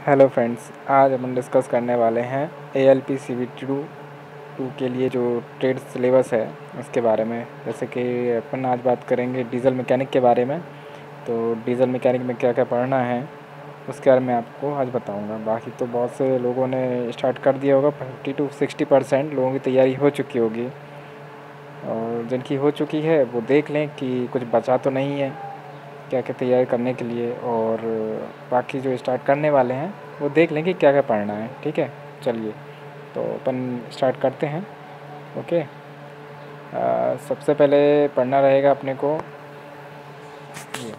Hello friends, आज हम discuss करने वाले हैं ALP CBT टू के लिए जो ट्रेड सिलेबस है उसके बारे में। जैसे कि अपन आज बात करेंगे डीजल मैकेनिक के बारे में। तो डीजल मैकेनिक में क्या क्या पढ़ना है उसके बारे में आपको आज बताऊंगा। बाकी तो बहुत से लोगों ने स्टार्ट कर दिया होगा, 50 to 60% लोगों की तैयारी हो चुकी होगी। और जिनकी हो चुकी है वो देख लें कि कुछ बचा तो नहीं है क्या क्या तैयारी करने के लिए। और बाकी जो स्टार्ट करने वाले हैं वो देख लें कि क्या क्या पढ़ना है। ठीक है, चलिए तो अपन स्टार्ट करते हैं। ओके, सबसे पहले पढ़ना रहेगा अपने को ये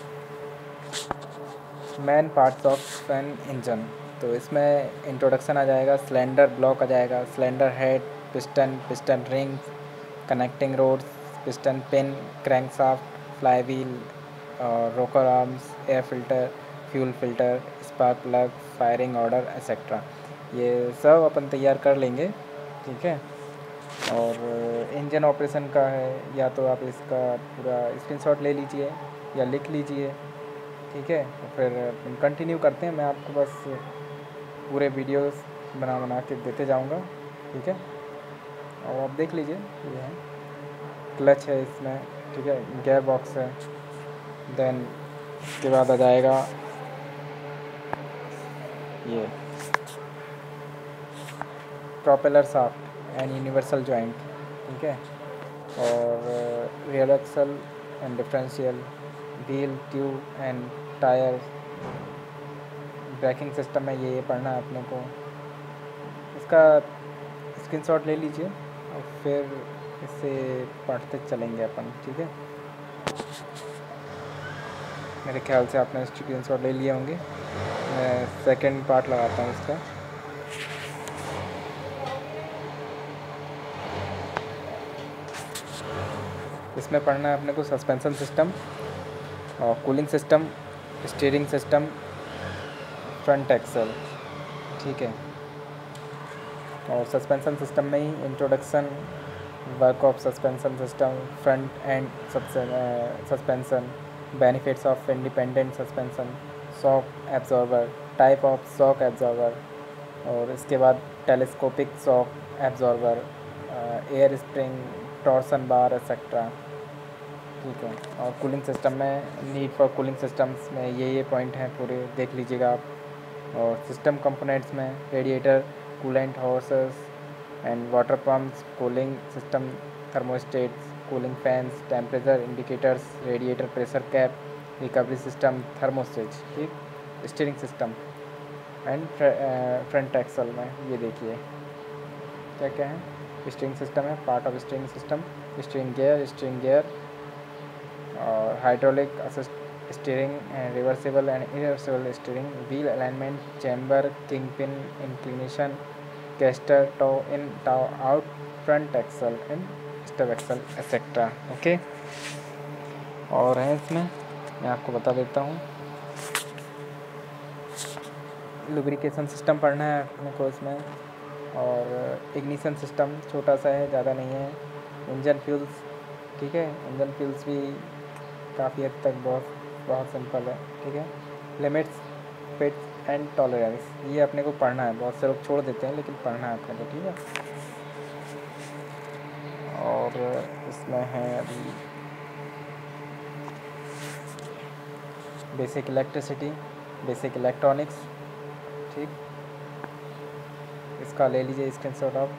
main parts of an engine. तो इसमें इंट्रोडक्शन आ जाएगा, सिलेंडर ब्लॉक आ जाएगा, cylinder head, piston rings, connecting rods, piston pin, crankshaft, flywheel और rocker arms, air filter, fuel filter, spark plug, firing order etcetera. ये सब अपन तैयार कर लेंगे। ठीक है, और इंजन ऑपरेशन का है, या तो आप इसका पूरा स्क्रीनशॉट ले लीजिए या लिख लीजिए। ठीक है, तो फिर कंटिन्यू करते हैं। मैं आपको बस पूरे वीडियोस बना के देते जाऊंगा। ठीक है, और आप देख लीजिए। ये है, क्लच है इसमें, ठीक है, गियर बॉक्स है। देन उसके बाद आ जाएगा ये propeller shaft and universal joint. ठीक है, और rear axle and differential, wheel tube and tyre, braking system में ये पढ़ना है अपने को। इसका स्क्रीनशॉट ले लीजिए और फिर इससे पढ़ते चलेंगे अपन। ठीक है, मेरे ख्याल से आपने स्क्रीनशॉट ले लिए होंगे। मैं सेकंड पार्ट लगाता हूँ इसका। इसमें पढ़ना है अपने को सस्पेंशन सिस्टम और cooling system, steering system, front axle. ठीक है, और सस्पेंशन सिस्टम में ही introduction, work of suspension system, front end suspension, benefits of independent suspension, shock absorber, type of shock absorber, और इसके बाद telescopic shock absorber, air spring, torsion bar etcetera. ठीक है, और कूलिंग सिस्टम में नीड फॉर कूलिंग सिस्टम्स में ये point हैं, पूरे देख लीजिएगा आप। और सिस्टम कंपोनेंट्स में radiator, coolant hoses and water pumps, cooling system, thermostats, cooling fans, temperature indicators, radiator pressure cap, recovery system, thermostat. ठीक, steering system and front axle में ये देखिए क्या क्या है। स्टीयरिंग सिस्टम है, part of steering system, steering gear और hydraulic assist steering, reversible and irreversible steering, wheel alignment, camber, king pin, inclination, caster, toe in toe out, front axle and stub axle etcetera. Okay, और है इसमें मैं आपको बता देता हूँ। Lubrication system पढ़ना है अपने को इसमें, और इग्निशन सिस्टम छोटा सा है, ज़्यादा नहीं है। इंजन फ्यूल्स, ठीक है, इंजन फ्यूल्स भी काफ़ी हद तक बहुत बहुत सिंपल है। ठीक है, लिमिट्स, फिट्स एंड टॉलरेंस, ये अपने को पढ़ना है। बहुत से लोग छोड़ देते हैं लेकिन पढ़ना है अपने को। ठीक है, और इसमें है अभी बेसिक इलेक्ट्रिसिटी, बेसिक इलेक्ट्रॉनिक्स। ठीक, इसका ले लीजिए स्क्रीनशॉट आप।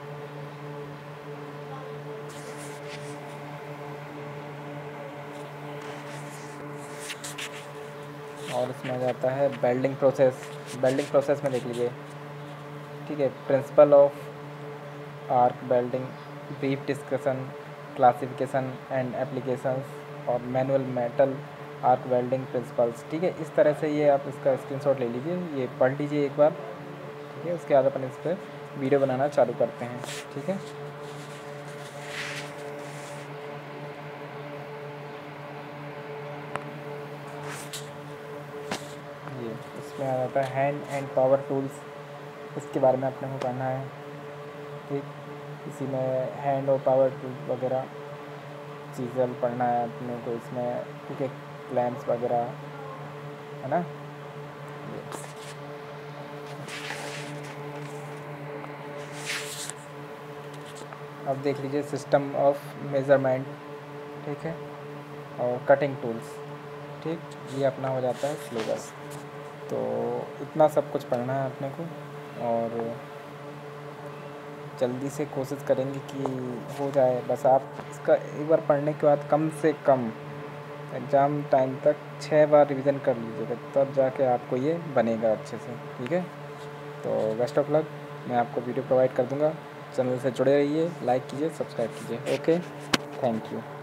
और इसमें आ जाता है वेल्डिंग प्रोसेस। वेल्डिंग प्रोसेस में देख लीजिए। ठीक है, principle of arc welding, brief discussion, classification and applications, और manual metal arc welding principles. ठीक है, इस तरह से ये आप इसका स्क्रीनशॉट ले लीजिए, ये पढ़ लीजिए एक बार। ठीक है, उसके बाद अपन इस पर वीडियो बनाना चालू करते हैं। ठीक है, ये इसमें आ जाता है हैंड एंड पावर टूल्स, इसके बारे में अपने को पढ़ना है। ठीक, इसी में हैंड और पावर टूल्स वगैरह चीज़ें पढ़ना है अपने को इसमें। ठीक है, क्लैम्प्स वगैरह है ना। अब देख लीजिए सिस्टम ऑफ मेज़रमेंट, ठीक है, और कटिंग टूल्स, ठीक, ये अपना हो जाता है सिलेबस। तो इतना सब कुछ पढ़ना है अपने को, और जल्दी से कोशिश करेंगे कि हो जाए। बस आप इसका एक बार पढ़ने के बाद कम से कम एग्ज़ाम टाइम तक 6 बार रिवीजन कर लीजिएगा, तब जाके आपको ये बनेगा अच्छे से, ठीक है। तो बेस्ट ऑफ लक, मैं आपको वीडियो प्रोवाइड कर दूँगा। चैनल से जुड़े रहिए, लाइक कीजिए, सब्सक्राइब कीजिए। Okay, thank you.